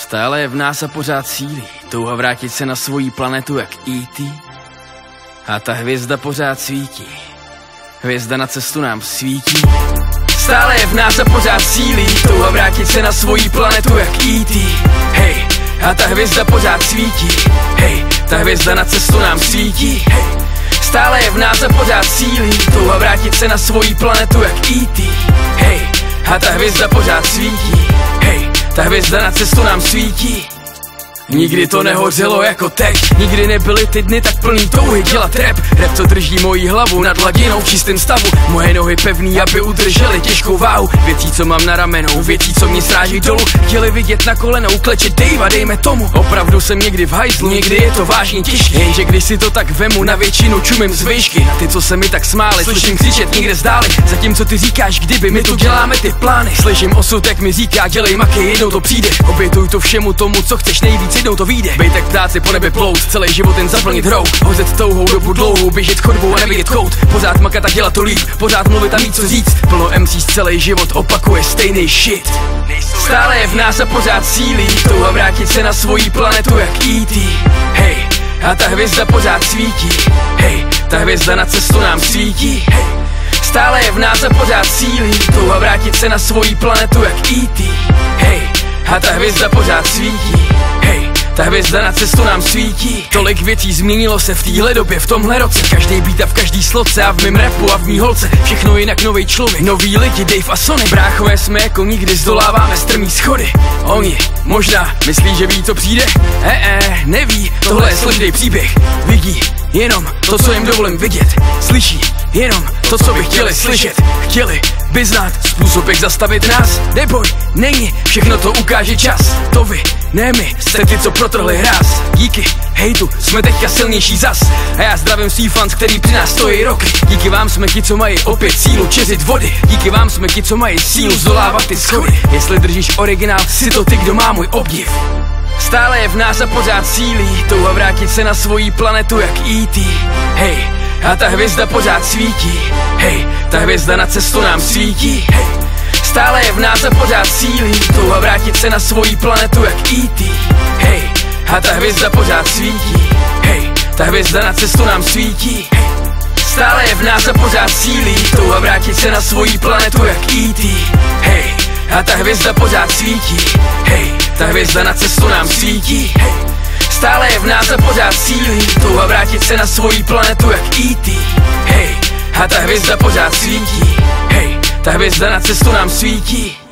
Stále je v nás a pořád sílí touha vrátit se na svoji planetu jak E.T. A ta hvězda pořád svítí, hvězda na cestu nám svítí. Stále je v nás a pořád sílí touha vrátit se na svoji planetu jak E.T. Hej, a ta hvězda pořád svítí, hej, ta hvězda na cestu nám svítí, hej. Stále je v nás a pořád sílí touha vrátit se na svoji planetu jak E.T. Hej, a ta hvězda pořád svítí, hej, ta hvězda na cestu nám svítí. Nikdy to nehořelo jako teď, nikdy nebyly ty dny tak plný touhy dělat rap. Rap, co drží moji hlavu nad hladinou v čistém stavu. Moje nohy pevný, aby udržely těžkou váhu. Věcí, co mám na ramenou, věcí, co mě sráží dolů. Chtěli vidět na kolenou klečet Davea, dejme tomu. Opravdu jsem někdy v hajzlu, někdy je to vážně těžké. Jenže když si to tak vemu, na většinu čumím z výšky. Na ty, co se mi tak smáli, slyším křičet někde zdáli. Zatímco ty říkáš, kdyby my tu děláme ty plány. Slyším osud, jak mi říká, dělej maky, jednou to přijde. Obětuj to všemu tomu, co chceš nejvíc, jednou to vyjde. Bej tak ptáci po nebi plout, celý život jen zaplnit hrou. Hozet touhou dobu dlouhou, běžet chodbou a nevidět kout. Pořád makat a dělat to líp, pořád mluvit a mít co říct. Plno MCs celý život opakuje stejný shit. Stále je v nás a pořád sílí touha vrátit se na svoji planetu jak E.T. Hej, a ta hvězda pořád svítí, hej, ta hvězda na cestu nám svítí, hej. Stále je v nás a pořád sílí touha vrátit se na svoji planetu jak E.T. Hej, a ta hvězda pořád svítí, hej, ta hvězda na cestu nám svítí. Tolik věcí změnilo se v téhle době, v tomhle roce. Každý beat a v každý sloce a v mým rapu a v mý holce. Všechno jinak, nový člověk, noví lidi, Dave a Sony. Bráchové jsme jako nikdy, zdoláváme strmý schody. Oni možná myslí, že ví, co přijde. Neví, tohle je složitý příběh. Vidí jenom to, co jim dovolím vidět. Slyší jenom to, co by chtěli slyšet. Chtěli by znát způsob, jak zastavit nás. Neboj, není, všechno to ukáže čas. To vy, ne my, jste ty, co protrhli hráz. Díky hejtu jsme teďka silnější zas. A já zdravím svý fans, který při nás stojí roky. Díky vám jsme ti, co mají opět sílu čeřit vody. Díky vám jsme ti, co mají sílu zdolávat ty schody. Jestli držíš originál, si to ty, kdo má můj obdiv. Stále je v nás a pořád sílí touha vrátit se na svoji planetu jak E.T. Hej, a ta hvězda pořád svítí, hej, ta hvězda na cestu nám svítí, hej. Stále je v nás a pořád sílí touha vrátit se na svoji planetu jak E.T. Hej, a ta hvězda pořád svítí, hej, ta hvězda na cestu nám svítí, hej. Stále je v nás a pořád sílí touha vrátit se na svoji planetu jak E.T. Hej, a ta hvězda pořád svítí, hej, ta hvězda na cestu nám svítí, hej. Stále je v nás a pořád sílí touha vrátit se na svoji planetu jak E.T. Hej, a ta hvězda pořád svítí, hej, ta hvězda na cestu nám svítí.